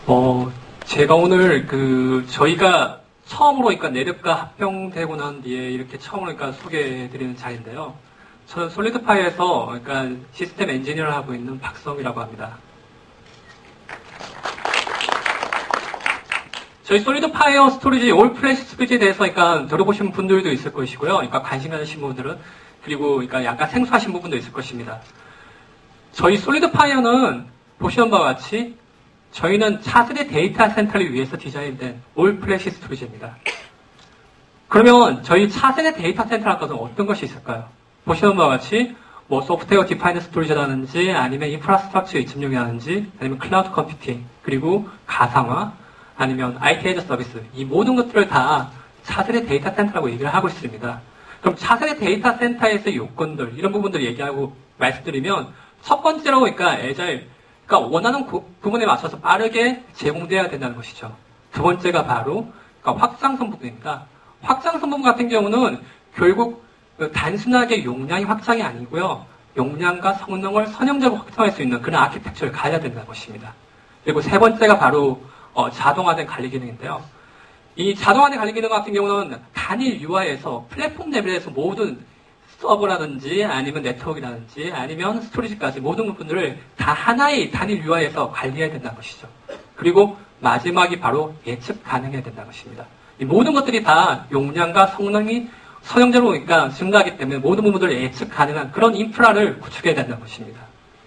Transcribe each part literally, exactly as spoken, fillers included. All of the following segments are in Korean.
어, 제가 오늘 그 저희가 처음으로 그러니까 내력과 합병되고 난 뒤에 이렇게 처음으로 그러니까 소개해드리는 자리인데요. 저는 솔리드파이에서 그러니까 시스템 엔지니어를 하고 있는 박성이라고 합니다. 저희 솔리드파이어 스토리지, 올 플래시 스토리지에 대해서 그러니까 들어보신 분들도 있을 것이고요. 그러니까 관심 가지신 분들은, 그리고 그러니까 약간 생소하신 부분도 있을 것입니다. 저희 솔리드파이어는 보시는 바와 같이 저희는 차세대 데이터 센터를 위해서 디자인된 올 플래시 스토리지입니다. 그러면 저희 차세대 데이터 센터라는 것은 어떤 것이 있을까요? 보시는 바와 같이 뭐 소프트웨어 디파인드 스토리지라든지 아니면 인프라스트럭처 이 점 영이라든지 아니면 클라우드 컴퓨팅, 그리고 가상화, 아니면 아이티 에이즈 서비스, 이 모든 것들을 다 차세대 데이터 센터라고 얘기를 하고 있습니다. 그럼 차세대 데이터 센터에서의 요건들, 이런 부분들을 얘기하고 말씀드리면, 첫 번째로 그러니까 애자일, 그러니까 원하는 구, 부분에 맞춰서 빠르게 제공되어야 된다는 것이죠. 두 번째가 바로 그러니까 확장성 부분입니다. 확장성 부분 같은 경우는 결국 단순하게 용량이 확장이 아니고요, 용량과 성능을 선형적으로 확장할 수 있는 그런 아키텍처를 가져야 된다는 것입니다. 그리고 세 번째가 바로 어, 자동화된 관리 기능인데요. 이 자동화된 관리 기능 같은 경우는 단일 유아이에서 플랫폼 레벨에서 모든 서버라든지 아니면 네트워크라든지 아니면 스토리지까지 모든 부분들을 다 하나의 단일 유아이에서 관리해야 된다는 것이죠. 그리고 마지막이 바로 예측 가능해야 된다는 것입니다. 이 모든 것들이 다 용량과 성능이 선형적으로 그러니까 증가하기 때문에 모든 부분들을 예측 가능한 그런 인프라를 구축해야 된다는 것입니다.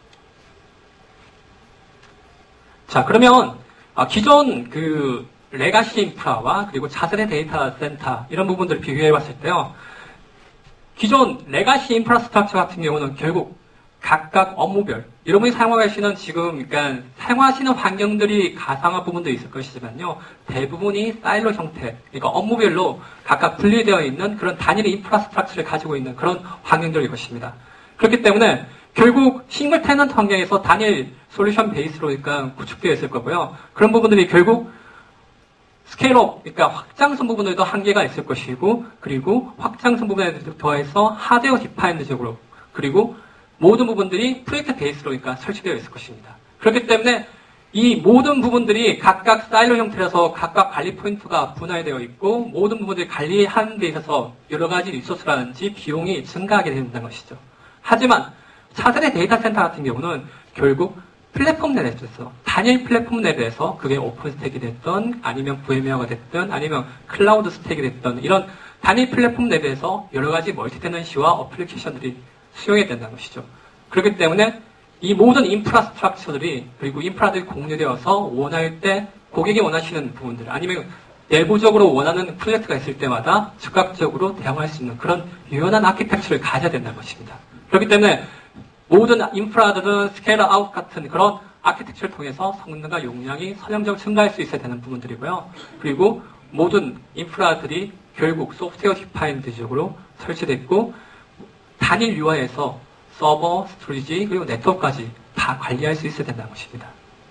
자, 그러면 기존 그 레가시 인프라와 그리고 차세대 데이터 센터 이런 부분들을 비교해 봤을 때요. 기존 레가시 인프라스트럭처 같은 경우는 결국 각각 업무별, 여러분이 사용하시는 지금 그러니까 사용하시는 환경들이 가상화 부분도 있을 것이지만요. 대부분이 사일로 형태, 그러니까 업무별로 각각 분리되어 있는 그런 단일 인프라스트럭처를 가지고 있는 그런 환경들일 것입니다. 그렇기 때문에 결국 싱글 테넌트 환경에서 단일 솔루션 베이스로 그러니까 구축되어 있을 거고요. 그런 부분들이 결국 스케일업, 그러니까 확장성 부분에도 한계가 있을 것이고, 그리고 확장성 부분에 더해서 하드웨어 디파인드적으로, 그리고 모든 부분들이 프로젝트 베이스로 그러니까 설치되어 있을 것입니다. 그렇기 때문에 이 모든 부분들이 각각 사일로 형태라서 각각 관리 포인트가 분할되어 있고, 모든 부분들이 관리하는 데 있어서 여러 가지 리소스라든지 비용이 증가하게 된다는 것이죠. 하지만 차세대 데이터 센터 같은 경우는 결국 플랫폼 레벨에서, 단일 플랫폼 레벨에서 그게 오픈 스택이 됐던, 아니면 브이엠웨어가 됐던, 아니면 클라우드 스택이 됐던, 이런 단일 플랫폼 레벨에서 여러 가지 멀티 테넌시와 어플리케이션들이 수용이 된다는 것이죠. 그렇기 때문에 이 모든 인프라스트럭처들이, 그리고 인프라들이 공유되어서 원할 때 고객이 원하시는 부분들, 아니면 내부적으로 원하는 프로젝트가 있을 때마다 즉각적으로 대응할 수 있는 그런 유연한 아키텍처를 가져야 된다는 것입니다. 그렇기 때문에 모든 인프라들은 스케일 아웃 같은 그런 아키텍처를 통해서 성능과 용량이 선형적으로 증가할 수 있어야 되는 부분들이고요. 그리고 모든 인프라들이 결국 소프트웨어 디파인드적으로 설치됐고, 단일 유아에서 서버, 스토리지, 그리고 네트워크까지 다 관리할 수 있어야 된다는 것입니다.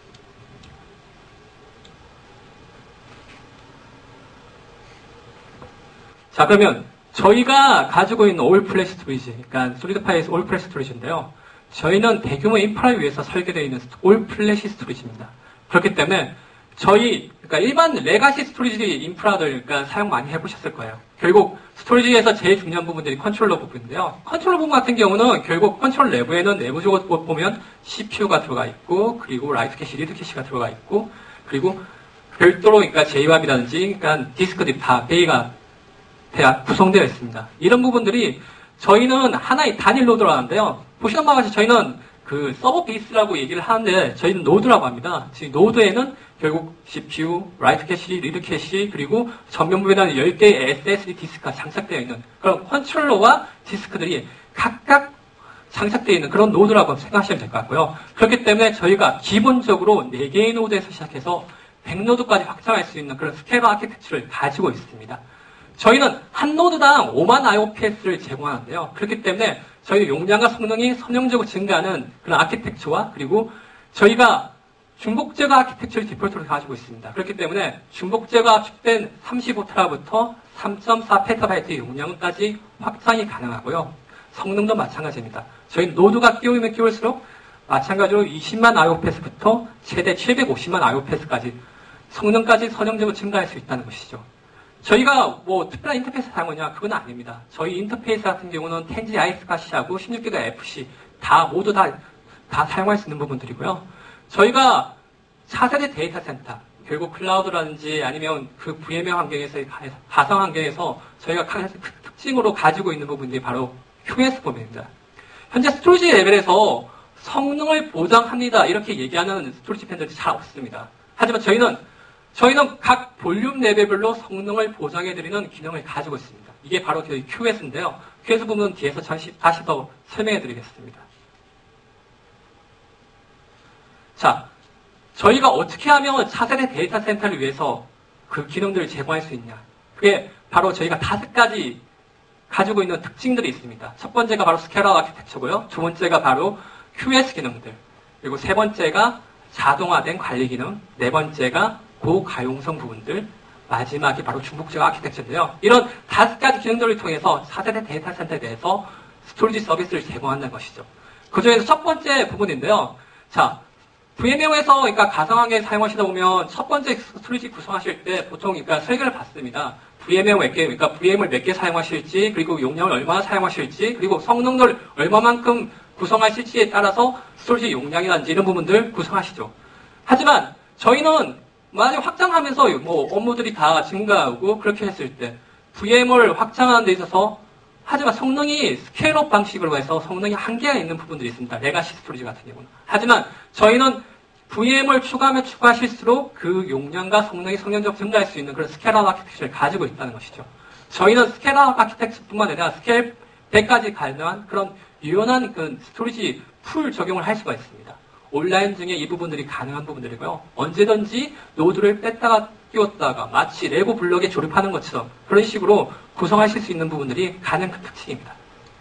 자, 그러면 저희가 가지고 있는 올 플래시 스토리지, 그러니까 솔리드파이에서 올 플래시 스토리지인데요. 저희는 대규모 인프라를 위해서 설계되어 있는 올 플래시 스토리지입니다. 그렇기 때문에 저희, 그러니까 일반 레가시 스토리지 인프라들 그러니까 사용 많이 해보셨을 거예요. 결국 스토리지에서 제일 중요한 부분들이 컨트롤러 부분인데요. 컨트롤러 부분 같은 경우는 결국 컨트롤 내부에는 내부적으로 보면 씨피유가 들어가 있고, 그리고 라이트 캐시, 리드 캐시가 들어가 있고, 그리고 별도로 그러니까 제이왑이라든지 그러니까 디스크들이 다 베이가 구성되어 있습니다. 이런 부분들이 저희는 하나의 단일 노드로 하는데요. 보시는 바와 같이 저희는 그 서버 베이스라고 얘기를 하는데 저희는 노드라고 합니다. 지금 노드에는 결국 씨피유, 라이트 캐시, 리드 캐시, 그리고 전면부에는 열 개의 에스에스디 디스크가 장착되어 있는 그런 컨트롤러와 디스크들이 각각 장착되어 있는 그런 노드라고 생각하시면 될 것 같고요. 그렇기 때문에 저희가 기본적으로 네 개의 노드에서 시작해서 백 노드까지 확장할 수 있는 그런 스케일러 아키텍처를 가지고 있습니다. 저희는 한 노드당 오만 아이오피에스를 제공하는데요. 그렇기 때문에 저희 용량과 성능이 선형적으로 증가하는 그런 아키텍처와, 그리고 저희가 중복 제거 아키텍처를 디폴트로 가지고 있습니다. 그렇기 때문에 중복 제거 압축된 삼십오 테라부터 삼 점 사 페타바이트 용량까지 확장이 가능하고요. 성능도 마찬가지입니다. 저희 노드가 끼우면 끼울수록 마찬가지로 이십만 아이오패스부터 최대 칠백오십만 아이오패스까지 성능까지 선형적으로 증가할 수 있다는 것이죠. 저희가 뭐 특별한 인터페이스 사용하냐? 그건 아닙니다. 저희 인터페이스 같은 경우는 텐 지 아이에스카시하고 십육 기가 에프씨 다 모두 다, 다 사용할 수 있는 부분들이고요. 저희가 차세대 데이터 센터, 결국 클라우드라든지 아니면 그 브이엠웨어 환경에서, 가상 환경에서 저희가 특징으로 가지고 있는 부분들이 바로 큐에스 부분입니다. 현재 스토리지 레벨에서 성능을 보장합니다. 이렇게 얘기하는 스토리지 팬들이 잘 없습니다. 하지만 저희는 저희는 각 볼륨 레벨별로 성능을 보장해드리는 기능을 가지고 있습니다. 이게 바로 저희 큐에스인데요. 큐에스 부분은 뒤에서 다시, 다시 더 설명해드리겠습니다. 자, 저희가 어떻게 하면 차세대 데이터 센터를 위해서 그 기능들을 제공할 수 있냐. 그게 바로 저희가 다섯 가지 가지고 있는 특징들이 있습니다. 첫 번째가 바로 스케일러 아키텍처고요. 두 번째가 바로 큐에스 기능들. 그리고 세 번째가 자동화된 관리 기능. 네 번째가 고가용성 부분들. 마지막이 바로 중복적 아키텍처인데요. 이런 다섯 가지 기능들을 통해서 차세대 데이터 센터에 대해서 스토리지 서비스를 제공한다는 것이죠. 그 중에서 첫 번째 부분인데요. 자, 브이엠웨어에서 그러니까 가상환경에 사용하시다 보면 첫 번째 스토리지 구성하실 때 보통 그러니까 설계를 받습니다. 브이엠웨어 몇 개, 그러니까 브이엠을 몇 개 사용하실지, 그리고 용량을 얼마나 사용하실지, 그리고 성능을 얼마만큼 구성하실지에 따라서 스토리지 용량이라든지 이런 부분들 구성하시죠. 하지만 저희는 만약 확장하면서 뭐 업무들이 다 증가하고 그렇게 했을 때 브이엠을 확장하는 데 있어서 하지만 성능이 스케일업 방식으로 해서 성능이 한계가 있는 부분들이 있습니다. 레가시 스토리지 같은 경우는. 하지만 저희는 브이엠을 추가하면 추가하실수록 그 용량과 성능이 성능적으로 증가할 수 있는 그런 스케일업 아키텍처를 가지고 있다는 것이죠. 저희는 스케일업 아키텍처뿐만 아니라 스케일 백까지 가능한 그런 유연한 그 스토리지 풀 적용을 할 수가 있습니다. 온라인 중에 이 부분들이 가능한 부분들이고요. 언제든지 노드를 뺐다가 끼웠다가 마치 레고 블럭에 조립하는 것처럼 그런 식으로 구성하실 수 있는 부분들이 가장 큰 특징입니다.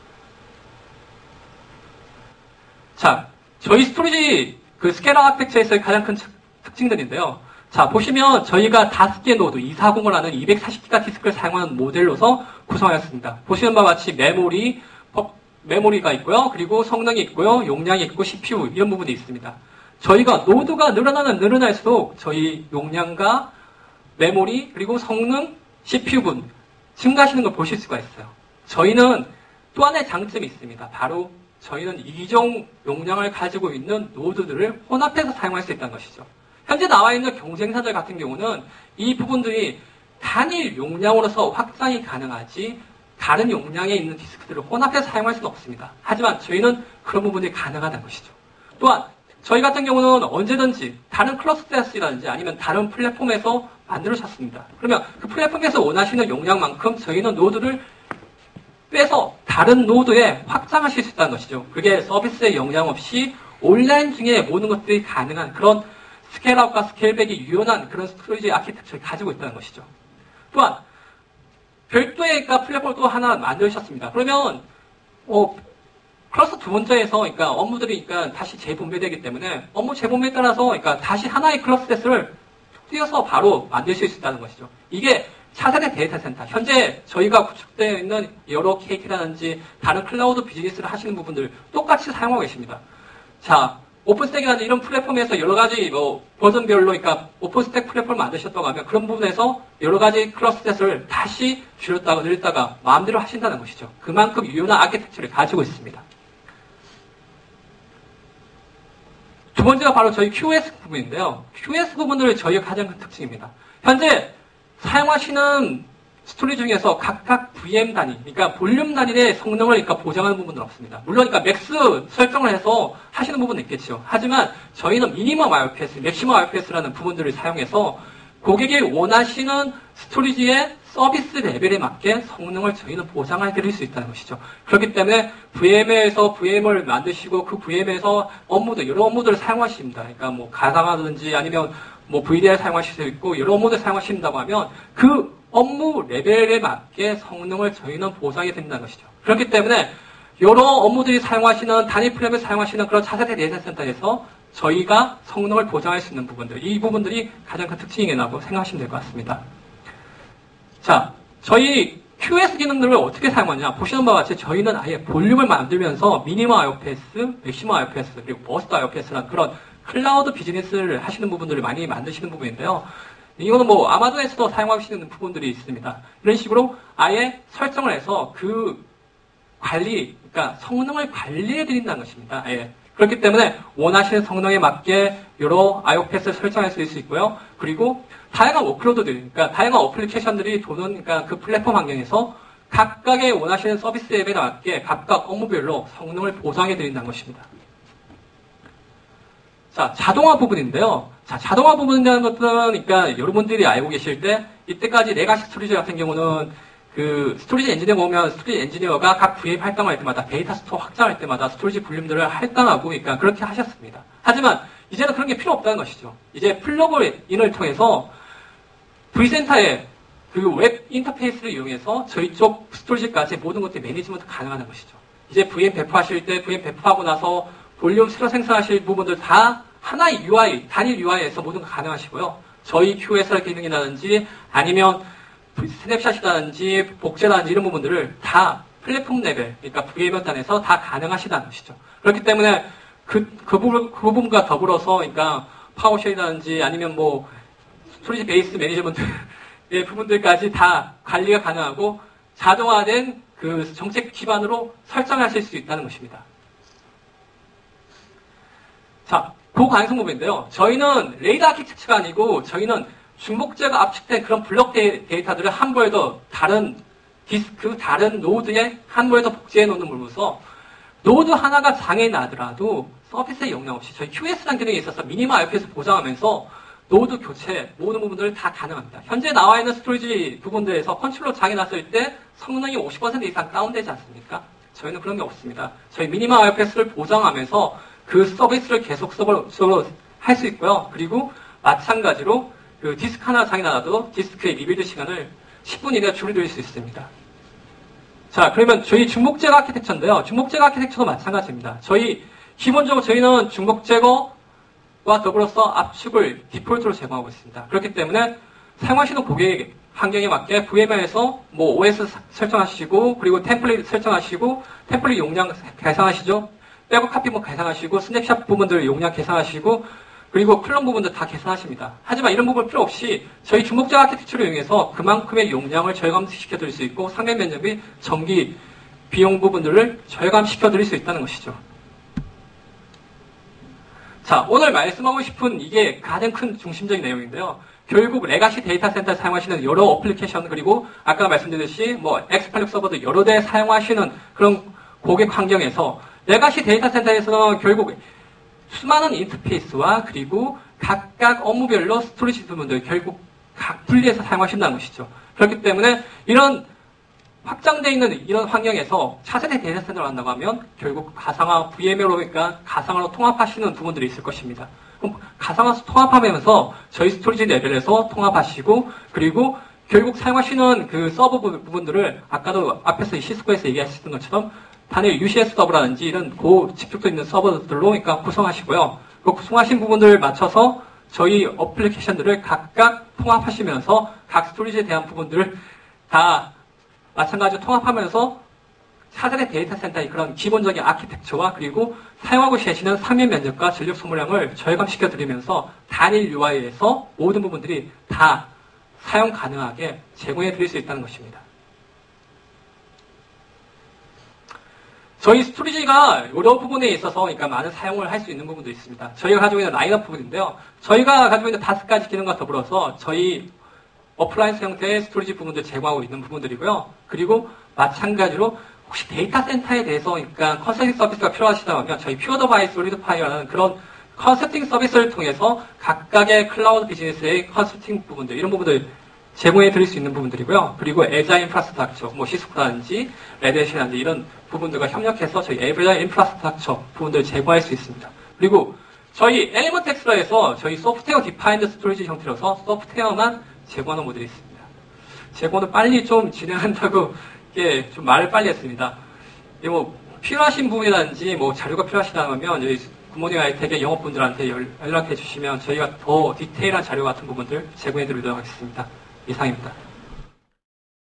자, 저희 스토리지 그 스케일러 아키텍처에서의 가장 큰 특징들인데요. 자, 보시면 저희가 다섯 개 노드 이백사십을 하는 이백사십 기가 디스크를 사용하는 모델로서 구성하였습니다. 보시는 바와 같이 메모리, 메모리가 있고요. 그리고 성능이 있고요. 용량이 있고 씨피유 이런 부분이 있습니다. 저희가 노드가 늘어나면 늘어날수록 저희 용량과 메모리 그리고 성능, 씨피유분 증가하시는 걸 보실 수가 있어요. 저희는 또 하나의 장점이 있습니다. 바로 저희는 이종 용량을 가지고 있는 노드들을 혼합해서 사용할 수 있다는 것이죠. 현재 나와 있는 경쟁사들 같은 경우는 이 부분들이 단일 용량으로서 확장이 가능하지 다른 용량에 있는 디스크들을 혼합해서 사용할 수는 없습니다. 하지만 저희는 그런 부분이 가능하다는 것이죠. 또한 저희 같은 경우는 언제든지 다른 클러스터스라든지 아니면 다른 플랫폼에서 만들어졌습니다. 그러면 그 플랫폼에서 원하시는 용량만큼 저희는 노드를 빼서 다른 노드에 확장하실 수 있다는 것이죠. 그게 서비스에 영향 없이 온라인 중에 모든 것들이 가능한 그런 스케일업과 스케일백이 유연한 그런 스토리지 아키텍처를 가지고 있다는 것이죠. 또한 별도의 그러니까 플랫폼을 또 하나 만드셨습니다. 그러면 어, 클러스터 두 번째에서 그러니까 업무들이 그러니까 다시 재분배되기 때문에 업무 재분배에 따라서 그러니까 다시 하나의 클러스터를 띄어서 바로 만드실 수 있다는 것이죠. 이게 차세대 데이터 센터, 현재 저희가 구축되어 있는 여러 케이티라든지 다른 클라우드 비즈니스를 하시는 부분들 똑같이 사용하고 계십니다. 자, 오픈스택이라든지 이런 플랫폼에서 여러 가지 뭐 버전별로 그러니까 오픈스택 플랫폼을 만드셨다고 하면 그런 부분에서 여러 가지 클러스터를 다시 줄였다가 늘렸다가 마음대로 하신다는 것이죠. 그만큼 유연한 아키텍처를 가지고 있습니다. 두 번째가 바로 저희 큐에스 부분인데요. 큐에스 부분을 저희의 가장 큰 특징입니다. 현재 사용하시는 스토리 중에서 각각 브이엠 단위, 그러니까 볼륨 단위의 성능을 그러니까 보장하는 부분은 없습니다. 물론 그러니까 맥스 설정을 해서 하시는 부분은 있겠죠. 하지만 저희는 미니멈 아이오피에스, 맥시멈 아이오피에스라는 부분들을 사용해서 고객이 원하시는 스토리지의 서비스 레벨에 맞게 성능을 저희는 보장해 드릴 수 있다는 것이죠. 그렇기 때문에 브이엠에서 브이엠을 만드시고 그 브이엠에서 업무들, 여러 업무들을 사용하십니다. 그러니까 뭐 가상화든지 아니면 뭐 브이디알 사용하실 수 있고 여러 업무들 사용하신다고 하면 그 업무 레벨에 맞게 성능을 저희는 보장해 드린다는 것이죠. 그렇기 때문에 여러 업무들이 사용하시는 단위 플랫을 사용하시는 그런 차세대 데이터 센터에서 저희가 성능을 보장할 수 있는 부분들, 이 부분들이 가장 큰 특징이라고 생각하시면 될 것 같습니다. 자, 저희 큐에스 기능들을 어떻게 사용하냐? 보시는 바와 같이 저희는 아예 볼륨을 만들면서 미니멈 아이오피에스, 맥시멈 아이오피에스, 그리고 버스트 아이오피에스라는 그런 클라우드 비즈니스를 하시는 부분들을 많이 만드시는 부분인데요. 이거는 뭐 아마존에서도 사용하시는 부분들이 있습니다. 이런 식으로 아예 설정을 해서 그 관리, 그러니까 성능을 관리해 드린다는 것입니다. 예. 그렇기 때문에 원하시는 성능에 맞게 여러 아이오피에스를 설정할 수 있고요. 그리고 다양한 워크로드들, 그러니까 다양한 어플리케이션들이 도는 그러니까 그 플랫폼 환경에서 각각의 원하시는 서비스 앱에 맞게 각각 업무별로 성능을 보장해 드린다는 것입니다. 자, 자동화 부분인데요. 자, 자동화 부분이라는 것은 그러니까 여러분들이 알고 계실 때 이때까지 레가시 스토리지 같은 경우는 그 스토리지 엔지니어가 오면 스토리지 엔지니어가 각 브이엠 활동할 때마다 데이터 스토어 확장할 때마다 스토리지 볼륨들을 할당하고 그러니까 그렇게 하셨습니다. 하지만 이제는 그런 게 필요 없다는 것이죠. 이제 플러그인을 통해서 V센터의 그 웹 인터페이스를 이용해서 저희 쪽 스토리지까지 모든 것들이 매니지먼트 가능하다는 것이죠. 이제 브이엠 배포하실 때 브이엠 배포하고 나서 볼륨 새로 생성하실 부분들 다 하나의 유아이, 단일 유아이에서 모든 거 가능하시고요. 저희 큐에스알 기능이라든지 아니면 스냅샷이라든지 복제라든지 이런 부분들을 다 플랫폼 레벨, 그러니까 브이엠 단에서 다 가능하시다는 것이죠. 그렇기 때문에 그, 그 부분, 그 부분과 더불어서, 그러니까 파워쉘이라든지 아니면 뭐 스토리지 베이스 매니저먼트의 부분들까지 다 관리가 가능하고 자동화된 그 정책 기반으로 설정하실 수 있다는 것입니다. 자, 그 가능성 부분인데요. 저희는 레이더 아키텍처가 아니고 저희는 중복제가 압축된 그런 블록 데이터들을 한 번에 더 다른 디스크, 다른 노드에 한 번에 더 복제해 놓는 물로서 노드 하나가 장애 나더라도 서비스에 영향 없이 저희 큐에스라는 기능에 있어서 미니멈 아이오피에스 보장하면서 노드 교체, 모든 부분들 다 가능합니다. 현재 나와 있는 스토리지 부분들에서 컨트롤러 장애 났을 때 성능이 오십 퍼센트 이상 다운되지 않습니까? 저희는 그런 게 없습니다. 저희 미니멈 아이오피에스를 보장하면서 그 서비스를 계속 서버로 할 수 있고요. 그리고 마찬가지로 그 디스크 하나 장애 나도 디스크의 리빌드 시간을 십 분 이내에 줄여드릴 수 있습니다. 자, 그러면 저희 중복 제거 아키텍처인데요. 중복 제거 아키텍처도 마찬가지입니다. 저희 기본적으로 저희는 중복 제거와 더불어서 압축을 디폴트로 제공하고 있습니다. 그렇기 때문에 사용하시는 고객 환경에 맞게 브이엠에서 뭐 오에스 설정하시고 그리고 템플릿 설정하시고 템플릿 용량 계산하시죠. 백업 카피 뭐 계산하시고 스냅샷 부분들 용량 계산하시고 그리고 클론 부분도 다 계산하십니다. 하지만 이런 부분 필요 없이 저희 중복제거 아키텍처를 이용해서 그만큼의 용량을 절감시켜 드릴 수 있고 상계 면적 및 전기 비용 부분들을 절감시켜 드릴 수 있다는 것이죠. 자, 오늘 말씀하고 싶은 이게 가장 큰 중심적인 내용인데요. 결국 레가시 데이터 센터에 사용하시는 여러 어플리케이션 그리고 아까 말씀드렸듯이 뭐 엑스팔육 서버도 여러 대 사용하시는 그런 고객 환경에서 레가시 데이터 센터에서는 결국 수많은 인터페이스와 그리고 각각 업무별로 스토리지 부분들 결국 각 분리해서 사용하신다는 것이죠. 그렇기 때문에 이런 확장되어 있는 이런 환경에서 차세대 데이터 센터를 한다고 하면 결국 가상화 브이엠으로 그러니까 가상화로 통합하시는 부분들이 있을 것입니다. 그럼 가상화 통합하면서 저희 스토리지 레벨에서 통합하시고 그리고 결국 사용하시는 그 서버 부분들을 아까도 앞에서 시스코에서 얘기하셨던 것처럼 단일 유씨에스 서버라든지 이런 고 직접도 있는 서버들로 그러니까 구성하시고요. 그 구성하신 부분들을 맞춰서 저희 어플리케이션들을 각각 통합하시면서 각 스토리지에 대한 부분들을 다 마찬가지로 통합하면서 차세대 데이터 센터의 그런 기본적인 아키텍처와 그리고 사용하고 계시는 상면 면적과 전력 소모량을 절감시켜 드리면서 단일 유아이에서 모든 부분들이 다 사용 가능하게 제공해 드릴 수 있다는 것입니다. 저희 스토리지가 여러 부분에 있어서 그러니까 많은 사용을 할 수 있는 부분도 있습니다. 저희가 가지고 있는 라인업 부분인데요. 저희가 가지고 있는 다섯 가지 기능과 더불어서 저희 어플라이언스 형태의 스토리지 부분들 제공하고 있는 부분들이고요. 그리고 마찬가지로 혹시 데이터 센터에 대해서 그러니까 컨설팅 서비스가 필요하시다면 저희 퓨어더바이 솔리드파이라는 그런 컨설팅 서비스를 통해서 각각의 클라우드 비즈니스의 컨설팅 부분들 이런 부분들 제공해 드릴 수 있는 부분들이고요. 그리고 에자일 인프라스트럭처, 뭐 시스코라든지 레드햇이라든지 이런 부분들과 협력해서 저희 에자일 인프라스트럭처 부분들을 제공할 수 있습니다. 그리고 저희 엘리먼트 엑스라에서 저희 소프트웨어 디파인드 스토리지 형태로서 소프트웨어만 제공하는 모델이 있습니다. 제공을 빨리 좀 진행한다고 예, 좀 말을 빨리 했습니다. 예, 뭐 필요하신 부분이라든지 뭐 자료가 필요하시다면 저희 굿모닝 아이텍의 영업분들한테 연락해 주시면 저희가 더 디테일한 자료 같은 부분들 제공해 드리도록 하겠습니다. 이상입니다.